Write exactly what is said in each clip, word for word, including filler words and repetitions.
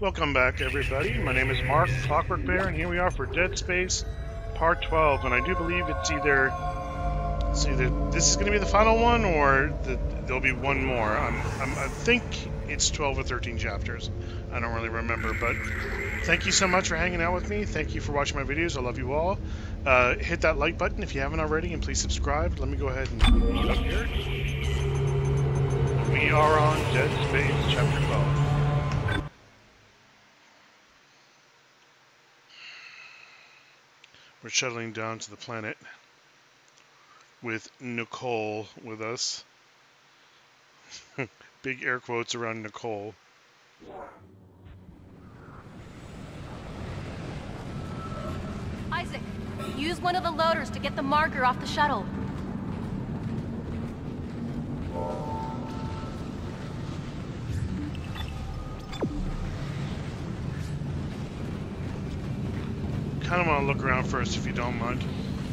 Welcome back, everybody. My name is Mark, Clockwork Bear, and here we are for Dead Space Part twelve. And I do believe it's either, it's either this is going to be the final one, or the, there'll be one more. I'm, I'm, I think it's twelve or thirteen chapters. I don't really remember, but thank you so much for hanging out with me. Thank you for watching my videos. I love you all. Uh, hit that like button if you haven't already, and please subscribe. Let me go ahead and get up here. We are on Dead Space Chapter twelve. We're shuttling down to the planet with Nicole with us. Big air quotes around Nicole. Isaac, use one of the loaders to get the marker off the shuttle. I kind of want to look around first, if you don't mind.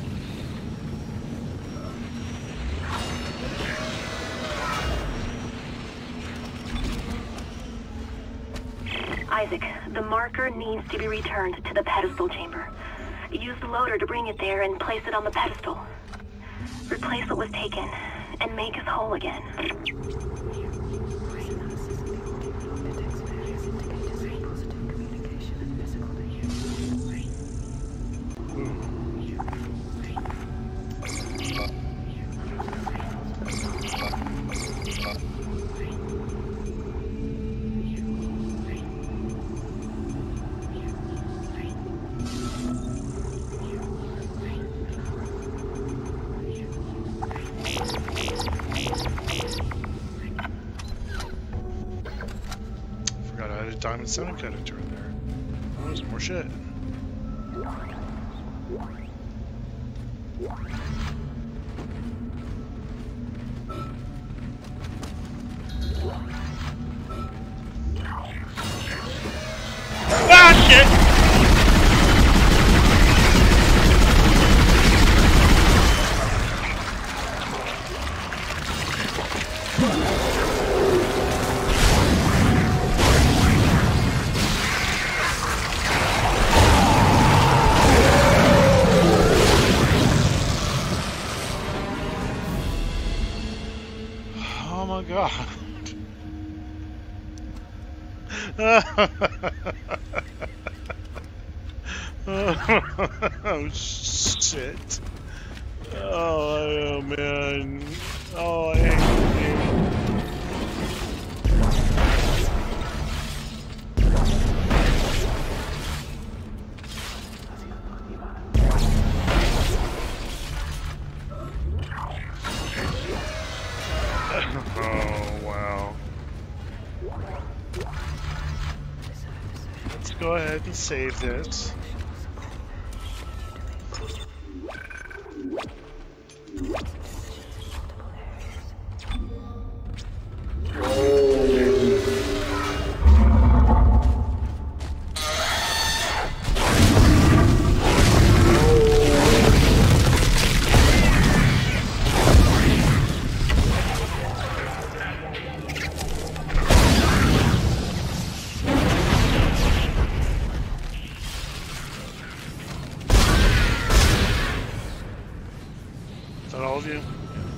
Isaac, the marker needs to be returned to the pedestal chamber. Use the loader to bring it there and place it on the pedestal. Replace what was taken and make us whole again. Diamond semiconductor in there. Oh, there's more shit. Ah, shit! God. Oh shit. Oh, oh man. Oh, I hate it. Oh, wow. Let's go ahead and save this. Is that all of you?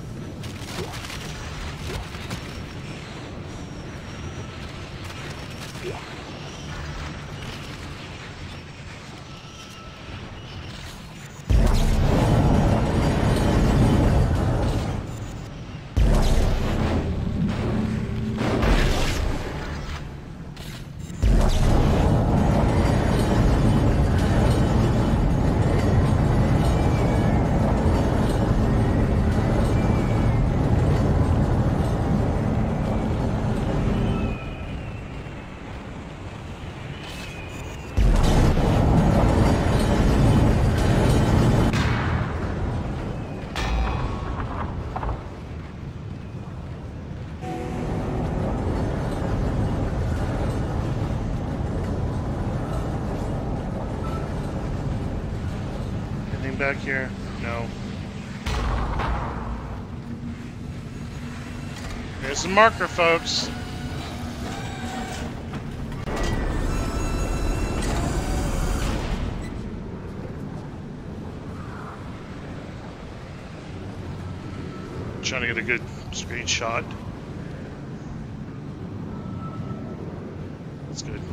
Back here? No. Here's the marker, folks. trying to get a good screenshot. That's good.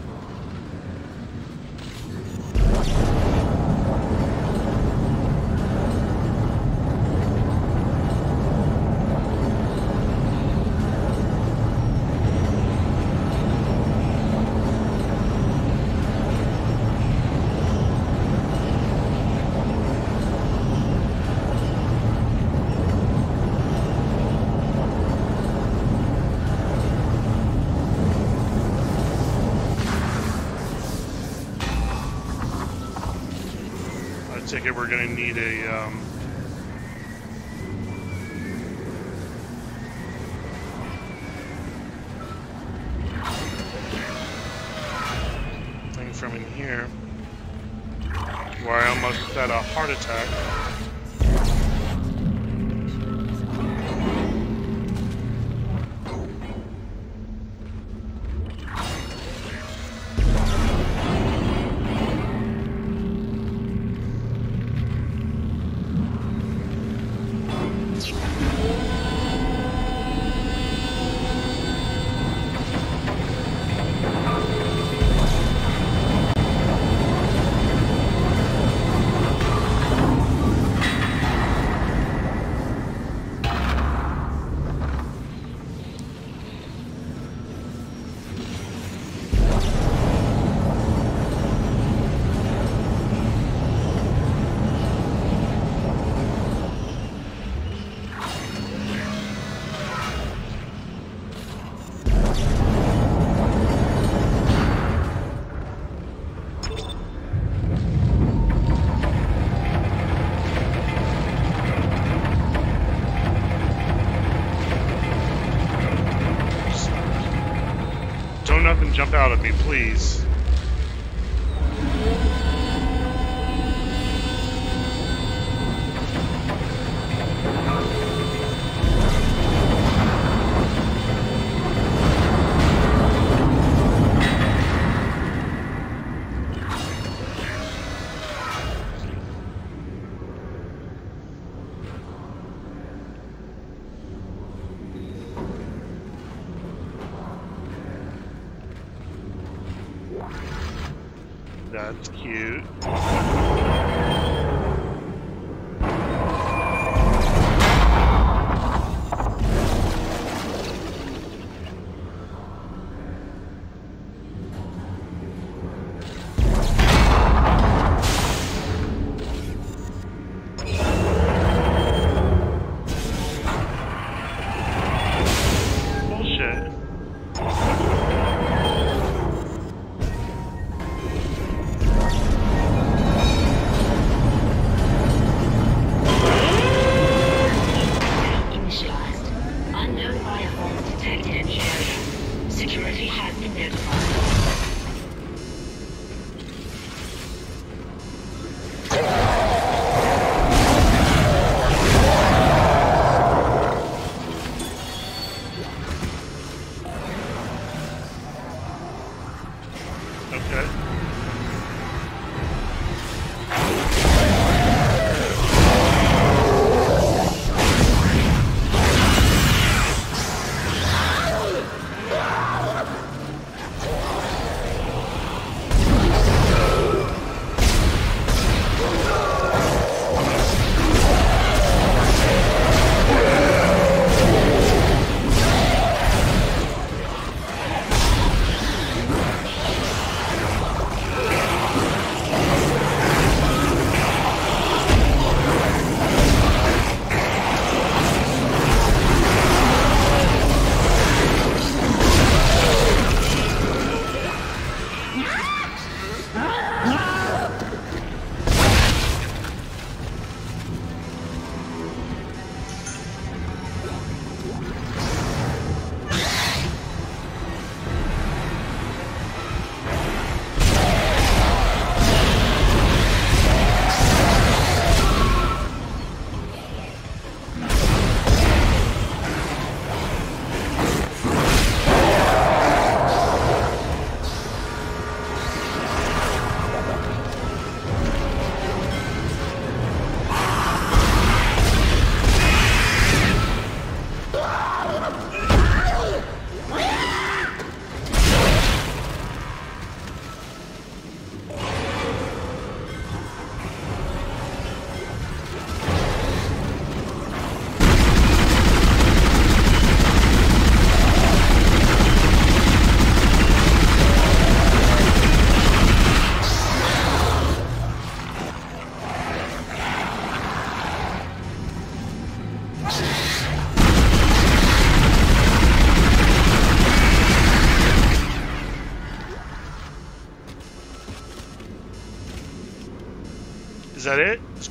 I take it we're going to need a um, thing from in here where I almost had a heart attack. Don't nothing jump out at me, please. That's cute. Bullshit. Okay.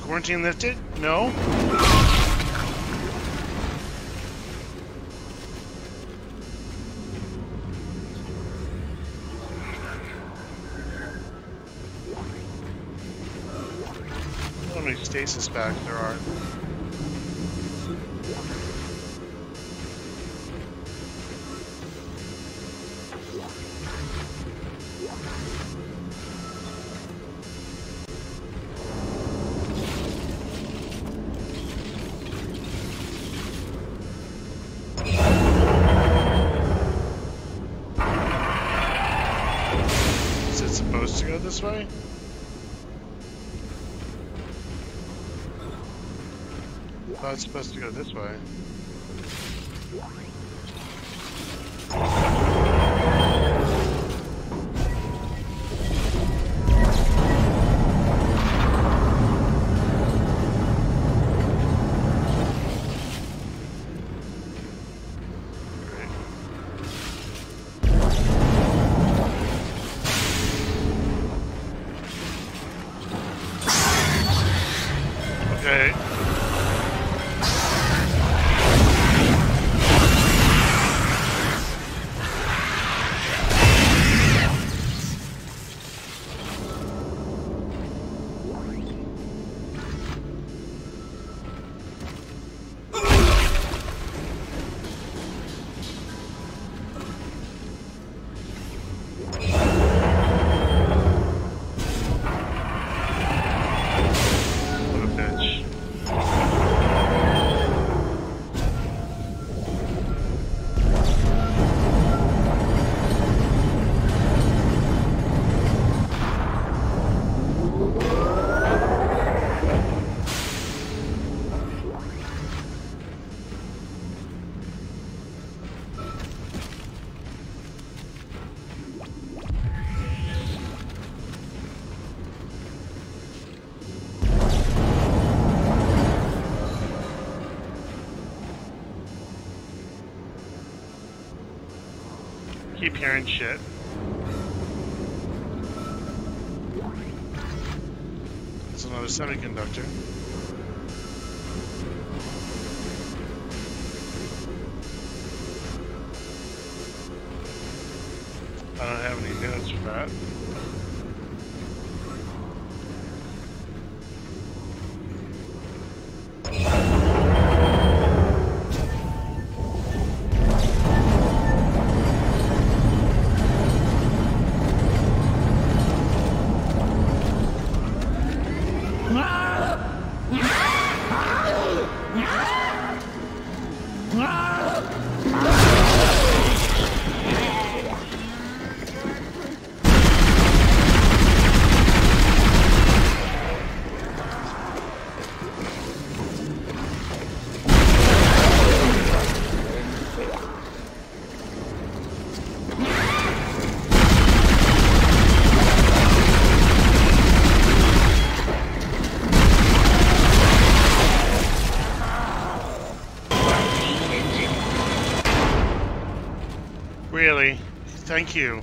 Quarantine lifted? No? How many stasis packs there are? Is it supposed to go this way? Oh, it's supposed to go this way. Okay. What a bitch. Keep hearing shit. It's another semiconductor. I don't have any notes for that. Really? Thank you.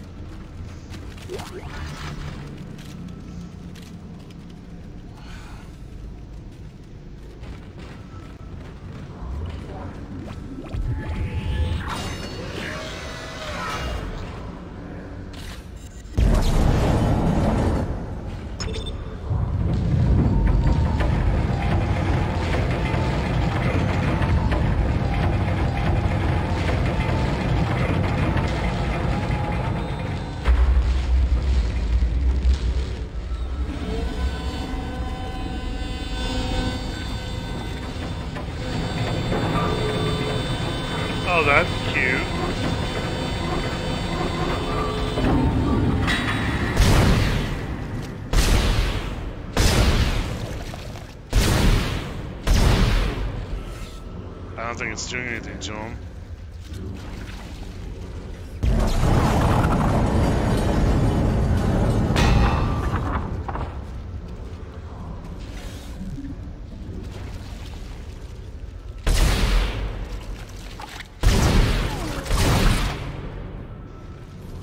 Oh, that's cute. I don't think it's doing anything to him.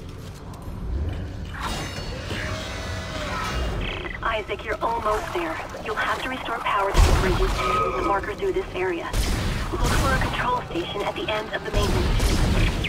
Isaac, you're almost there. You'll have to restore power to the bridges to move the marker through this area. Look for a control station at the end of the maintenance tube.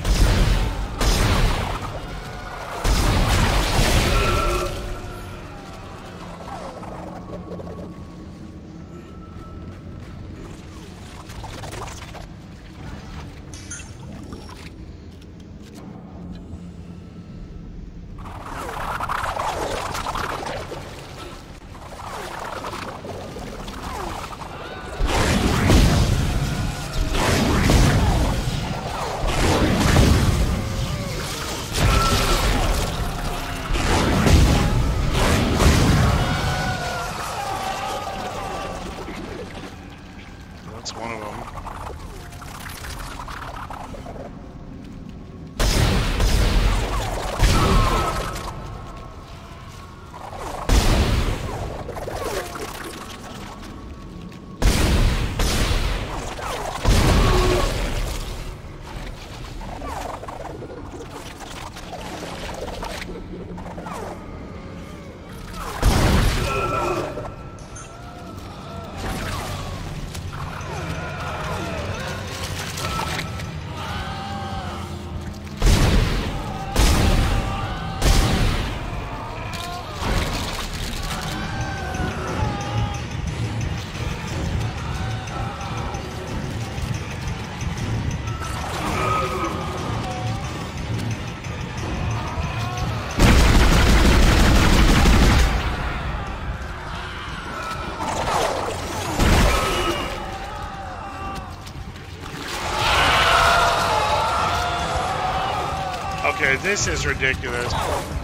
Okay, this is ridiculous.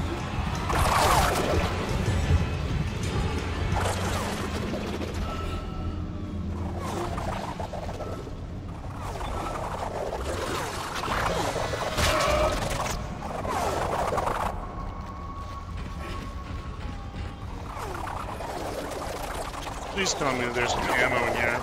Please tell me there's some ammo in here.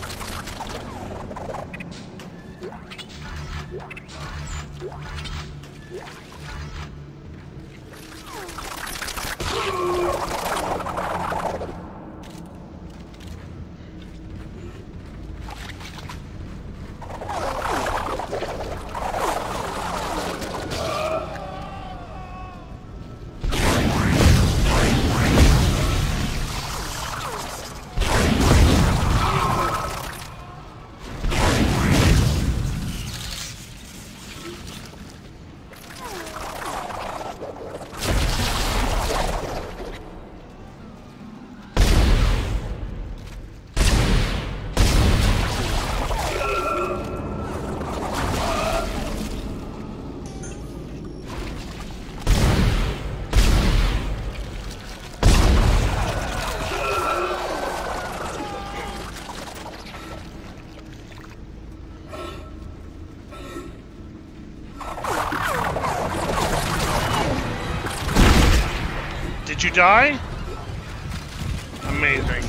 Did you die? Amazing.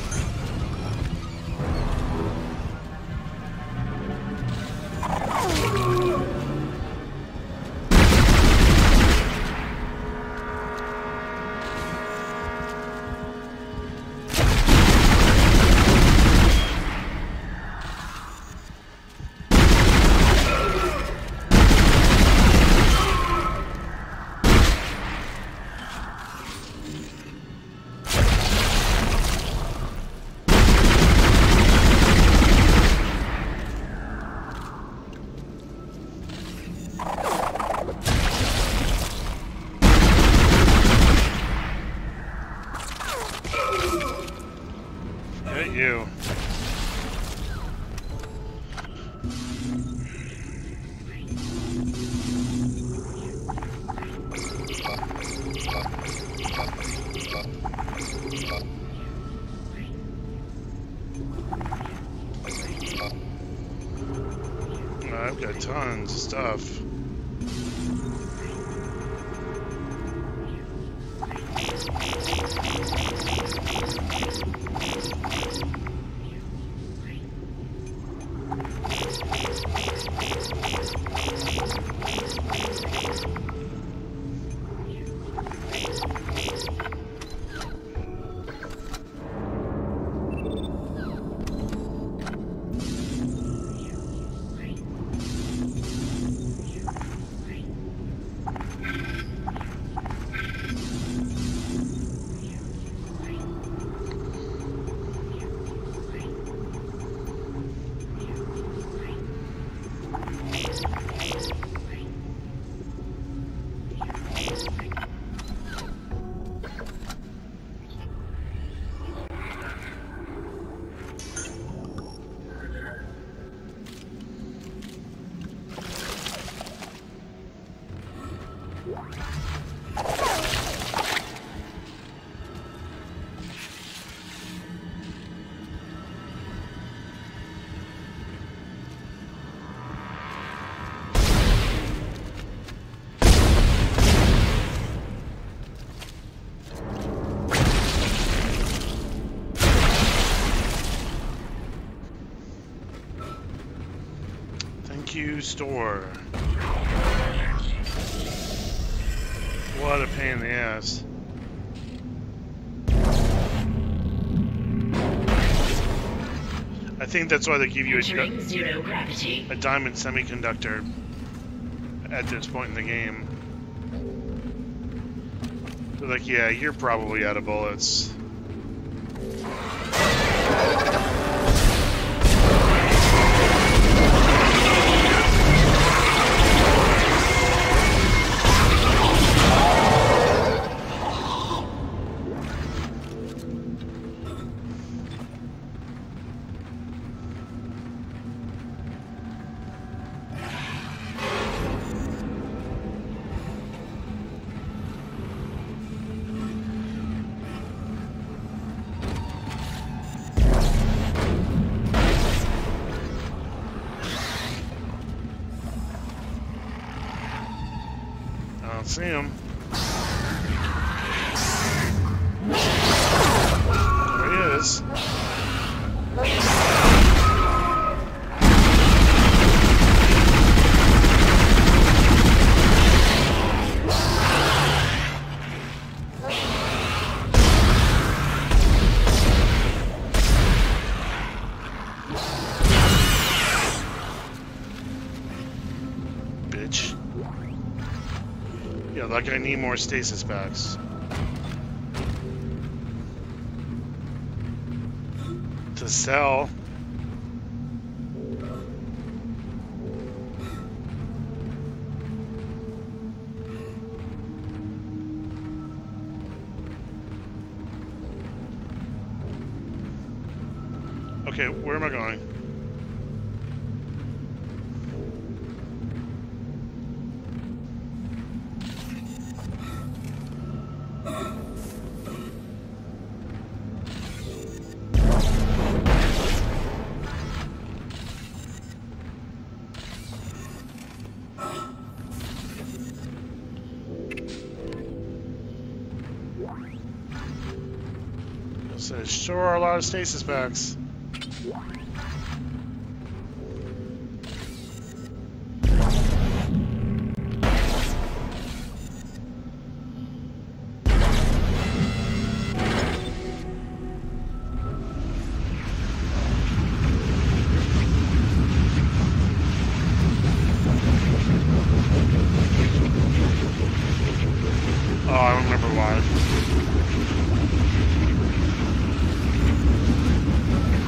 You. I've got tons of stuff. Store. What a pain in the ass. I think that's why they give you a, zero gravity. a diamond semiconductor at this point in the game. They're like, yeah, you're probably out of bullets. See him. There he is. Bitch. Yeah, like I need more stasis packs. To sell. Okay, where am I going? So there sure are a lot of stasis packs. Oh, I remember why.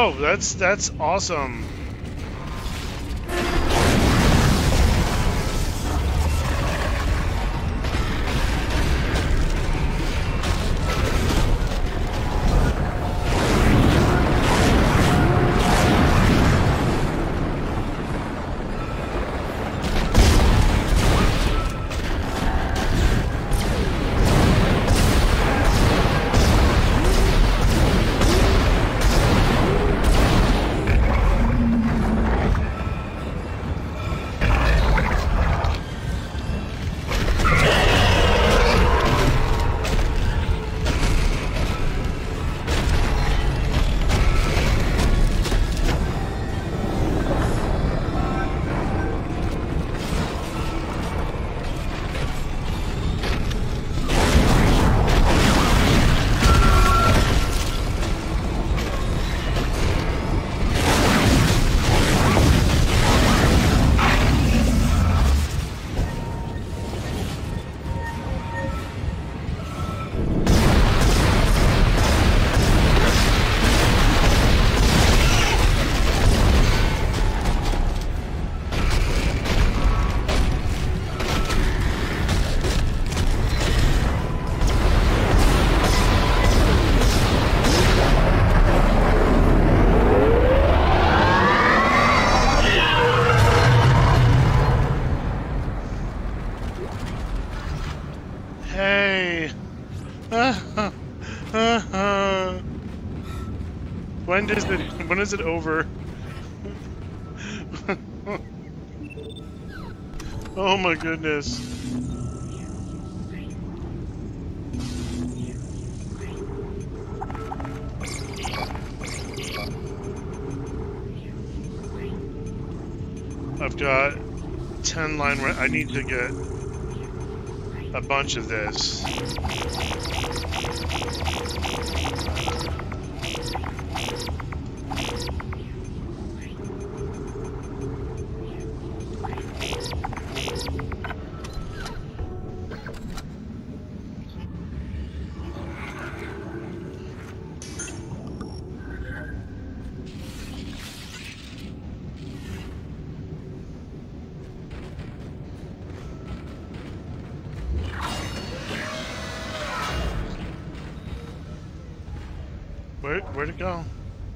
Oh, that's that's awesome. Hey. When does it when is it over? Oh my goodness. I've got ten line. I need to get a bunch of this. Where, where'd it go?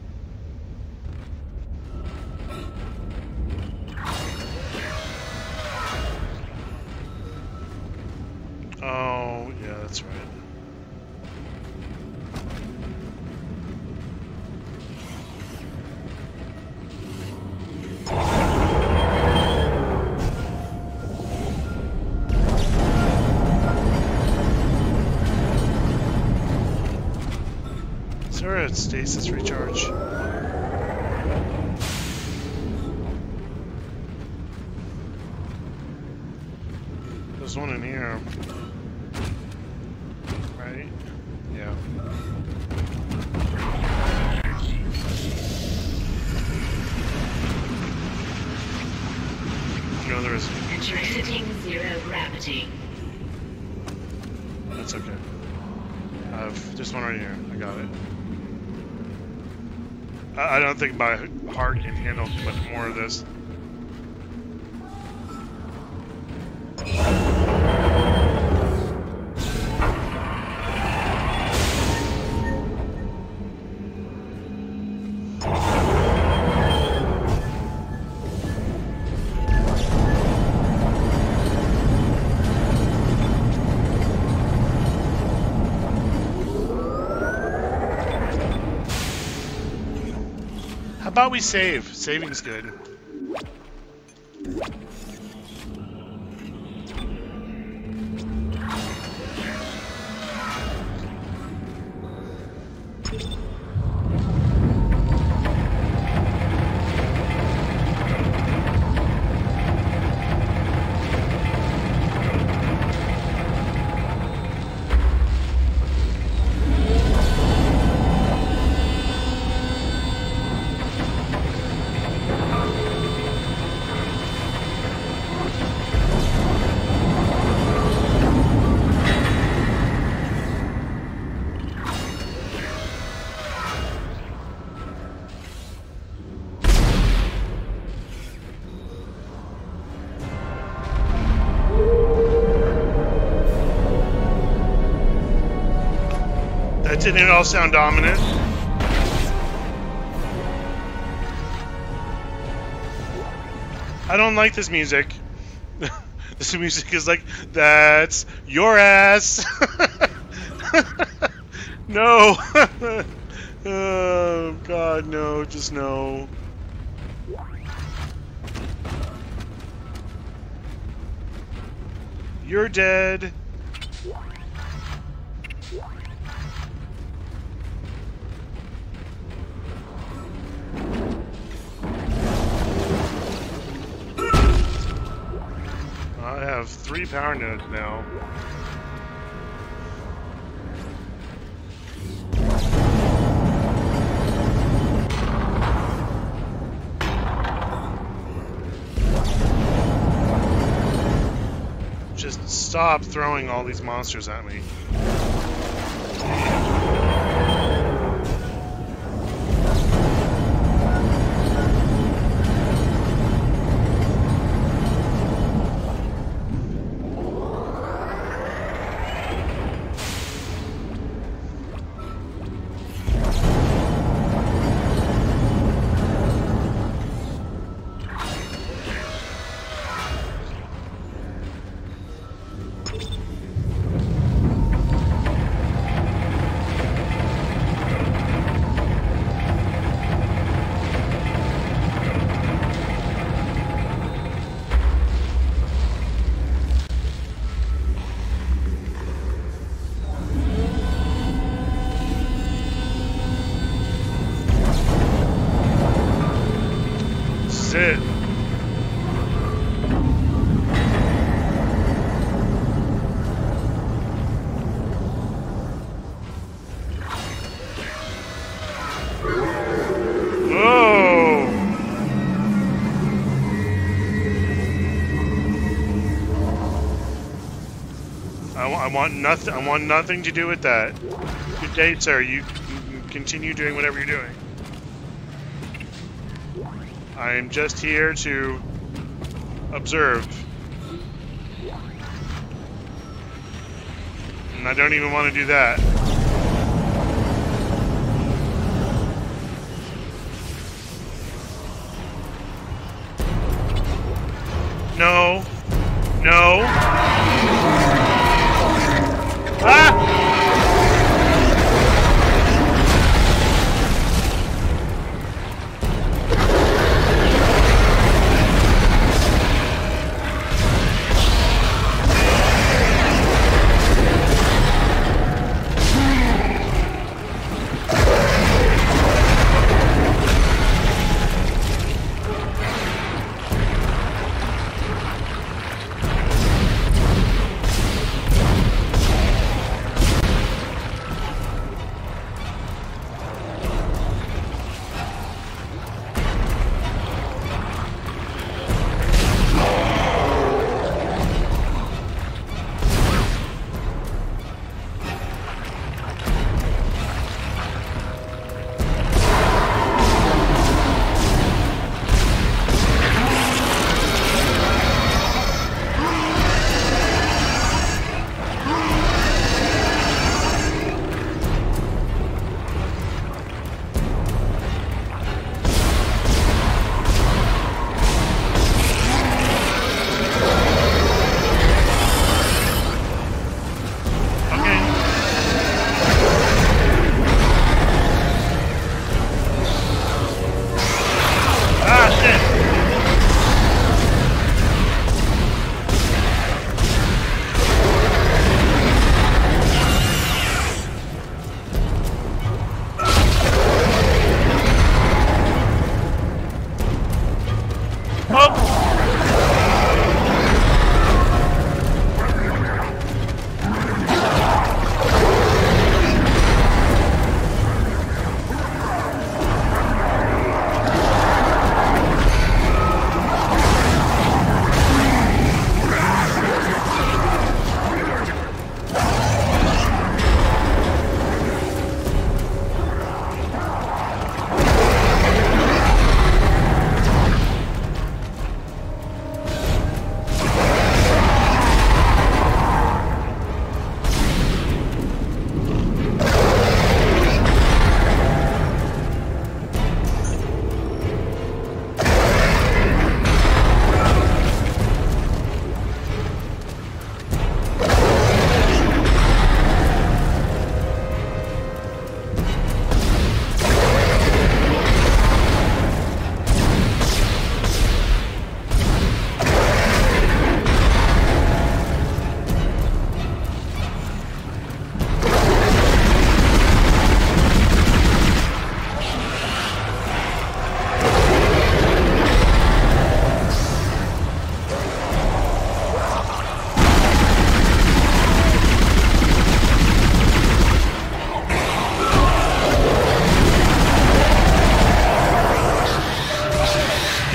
Oh, yeah, that's right. Stasis recharge. There's one in here. Right? Yeah. No, there isn't. Exiting zero gravity. That's okay. I've just one right here. I got it. I don't think my heart can handle too much more of this. How about we save? Saving's good. That didn't at all sound ominous. I don't like this music. This music is like, that's your ass. No. Oh, God, no. Just no. You're dead. I have three power nodes now. Just stop throwing all these monsters at me. It. Oh. I, I want nothing. I want nothing to do with that. Good day, sir. You can continue doing whatever you're doing. I am just here to observe. And I don't even want to do that. No. No. Ah!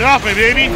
Get off me, baby!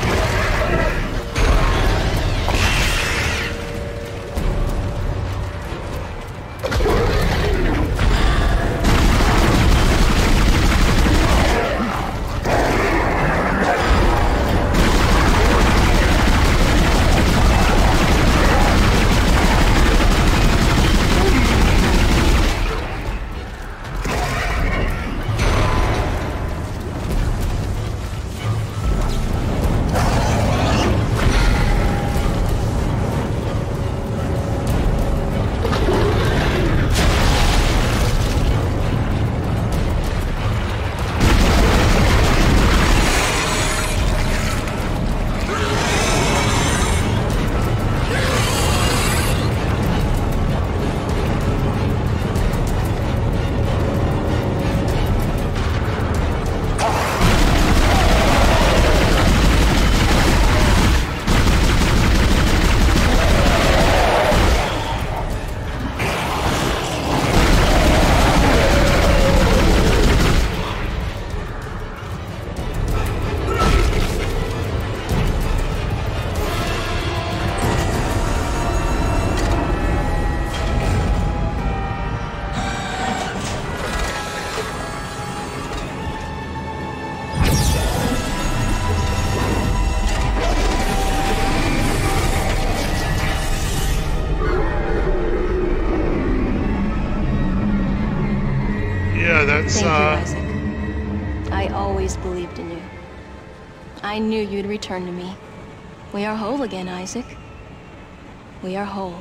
That's, Thank uh... you, Isaac. I always believed in you. I knew you'd return to me. We are whole again, Isaac. We are whole.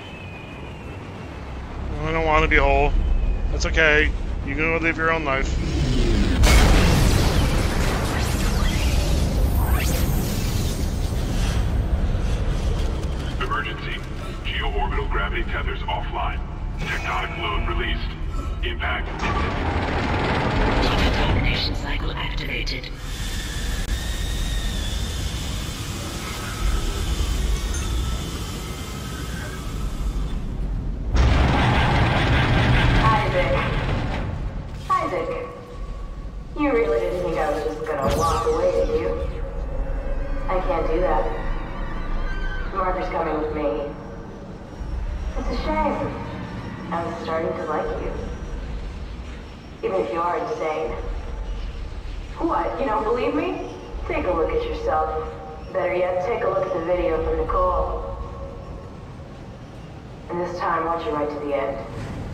I don't want to be whole. That's okay. You can go live your own life. Emergency. Geo-orbital gravity tethers offline. Tectonic load released. Impact. Decontamination cycle activated. Isaac. Isaac. You really didn't think I was just gonna walk away, did you? I can't do that. Marker's coming with me. It's a shame. I'm starting to like you. Even if you are insane. What, you don't believe me? Take a look at yourself. Better yet, take a look at the video from Nicole. And this time, watch it right to the end.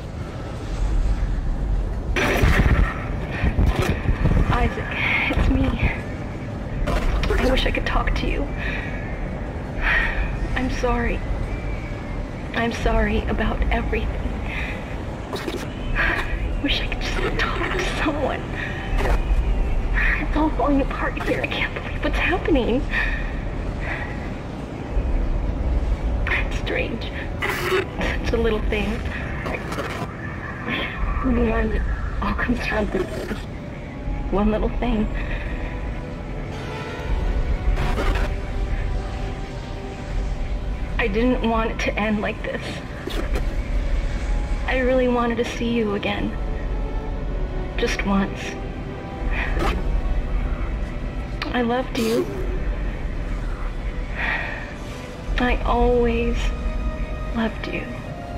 Isaac, it's me. I wish I could talk to you. I'm sorry. I'm sorry about everything. I wish I could just talk to someone. It's all falling apart here. I can't believe what's happening. It's strange. Such a little thing. In the end, it all comes down to this one little thing. I didn't want it to end like this. I really wanted to see you again. Just once. I loved you. I always loved you.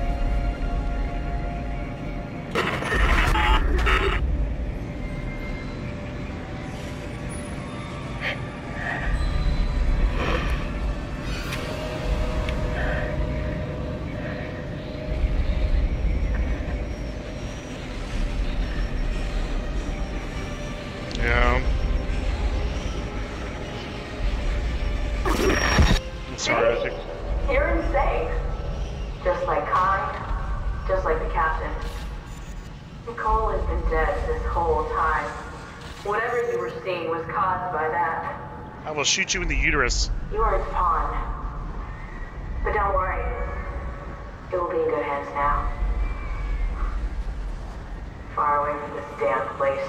Yeah. I'm sorry, I think. You're insane. Just like Khan, just like the captain. Nicole has been dead this whole time. Whatever you were seeing was caused by that. I will shoot you in the uterus. You are its pawn. But don't worry. It will be in good hands now. Far away from this damn place.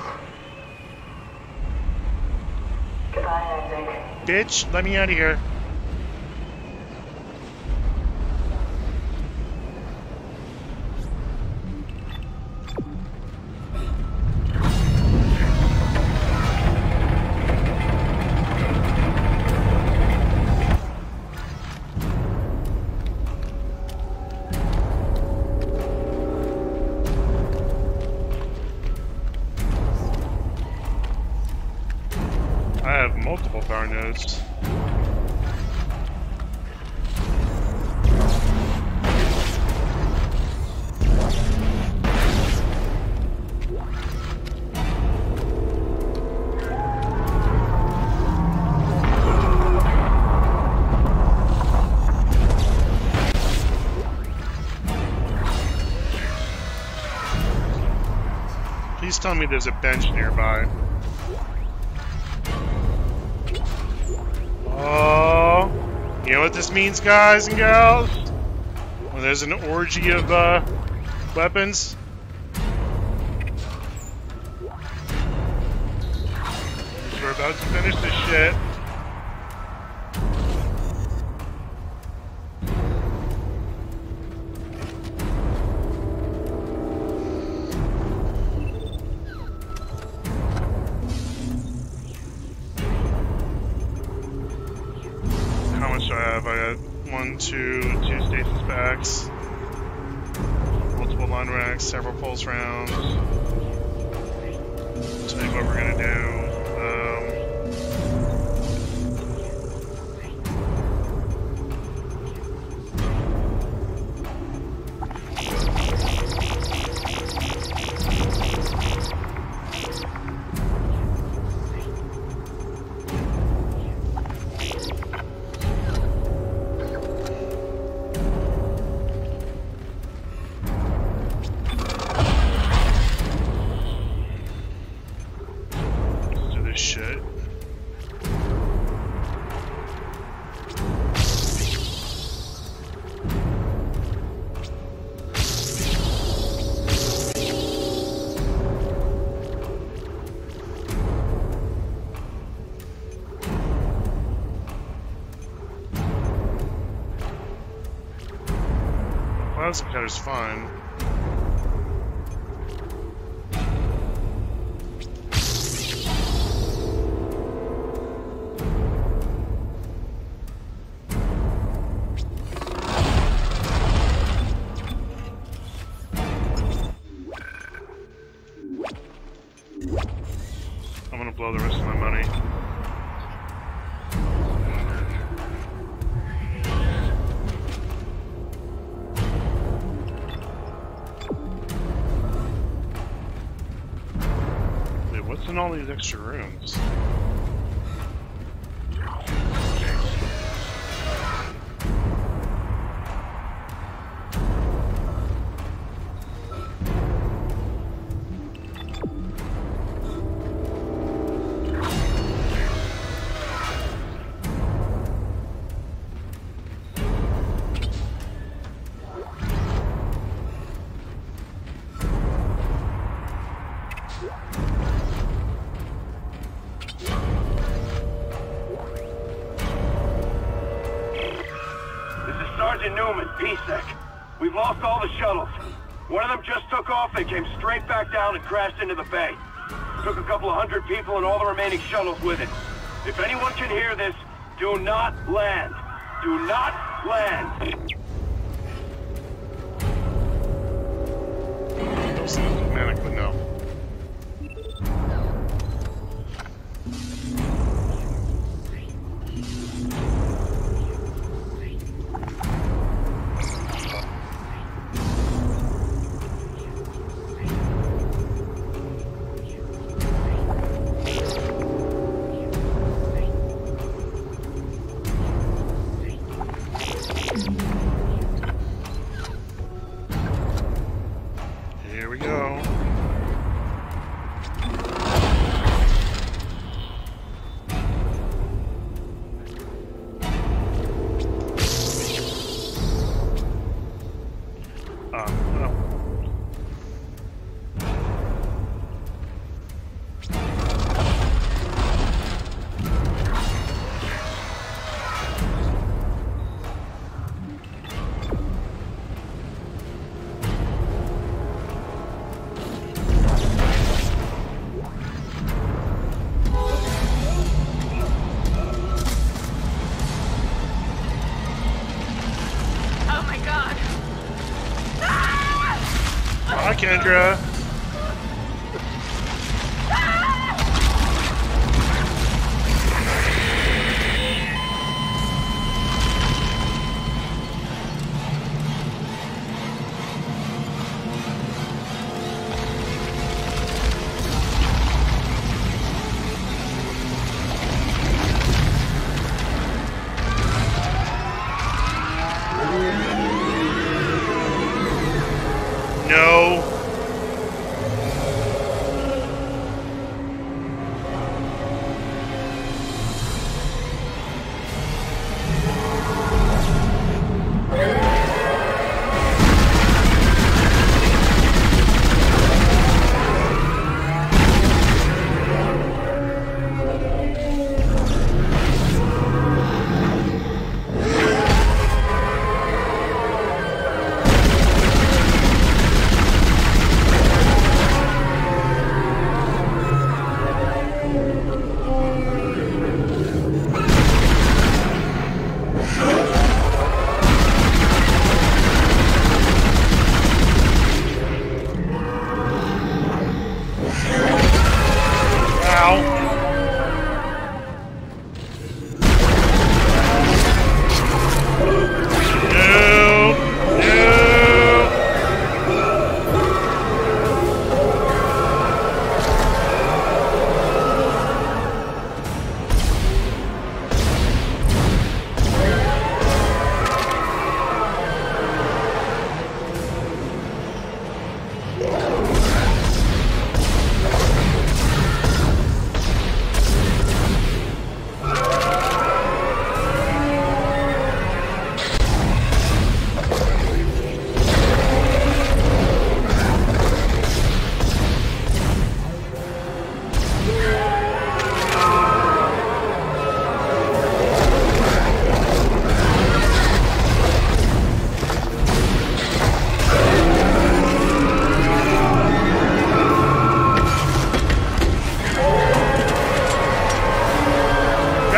Goodbye, Isaac. Bitch, let me out of here. I have multiple power nodes. Please tell me there's a bench nearby. Oh, you know what this means, guys and gals? When there's an orgy of uh, weapons. We're about to finish this shit. One, two, two stasis packs, multiple line racks, several pulse rounds. Let's make what we're gonna do. Plasma cutter's fine. I'm gonna blow the rest of my money. What's in all these extra rooms? Sergeant Newman, P SEC. We've lost all the shuttles. One of them just took off, they came straight back down and crashed into the bay. Took a couple of hundred people and all the remaining shuttles with it. If anyone can hear this, do not land. Do not land. No systematic, but no. Here we go. Uh, well. Hi, Kendra.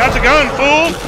Got the gun, fool!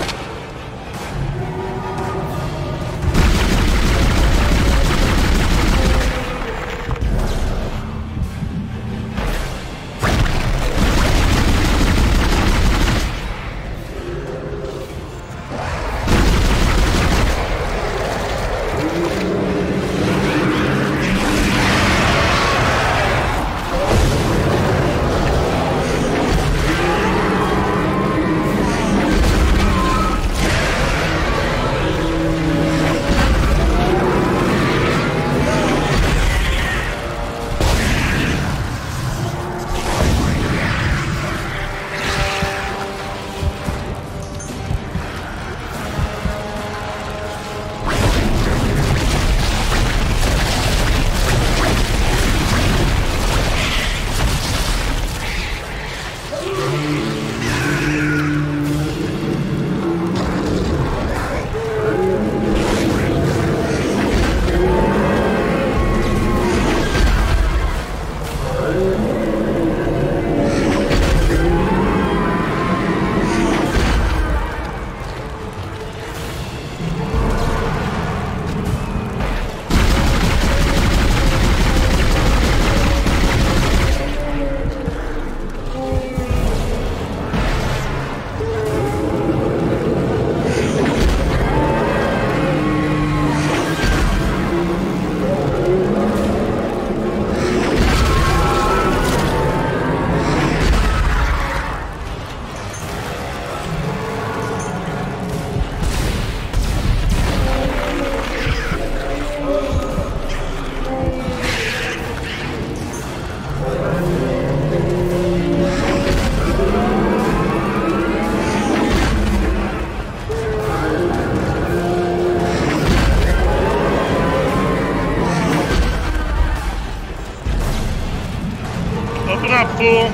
Open up, fool!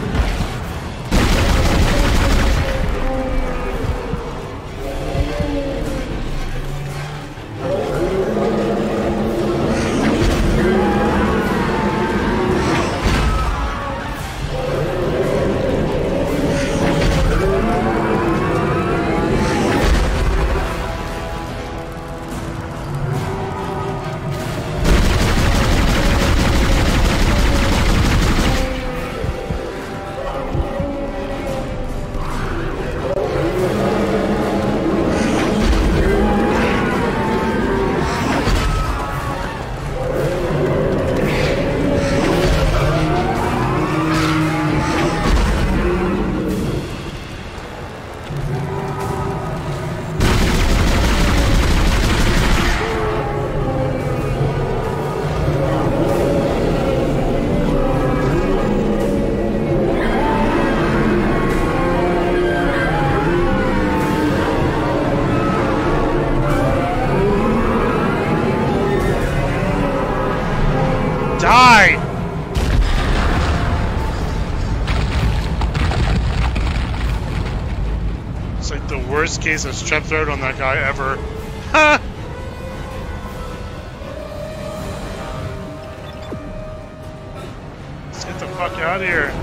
Die! It's like the worst case of strep throat on that guy ever. Ha! Let's get the fuck out of here.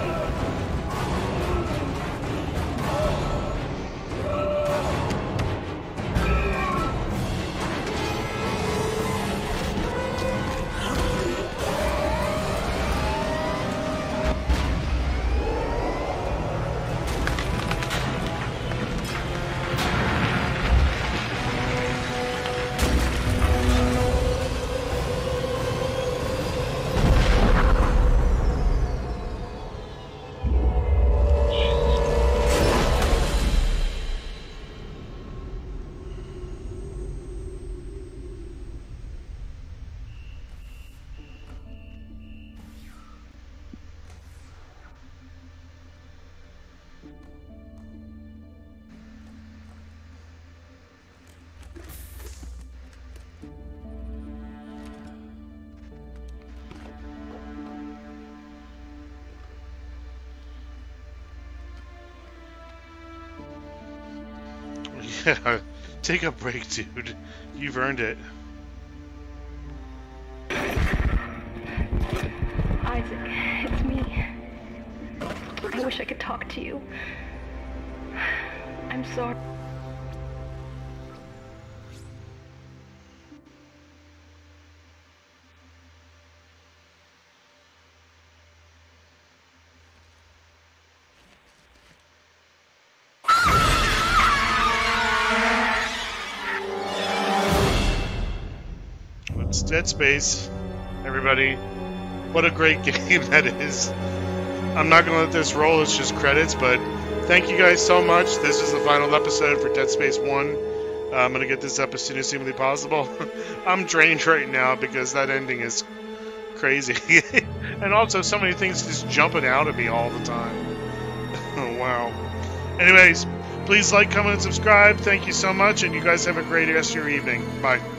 Yeah, take a break, dude. You've earned it. Isaac, it's me. I wish I could talk to you. I'm sorry. It's Dead Space, everybody. What a great game that is. I'm not going to let this roll, it's just credits, but thank you guys so much. This is the final episode for Dead Space one. Uh, I'm going to get this up as soon as humanly possible. I'm drained right now because that ending is crazy. And also so many things just jumping out at me all the time. Oh, wow. Anyways, please like, comment, and subscribe. Thank you so much, and you guys have a great rest of your evening. Bye.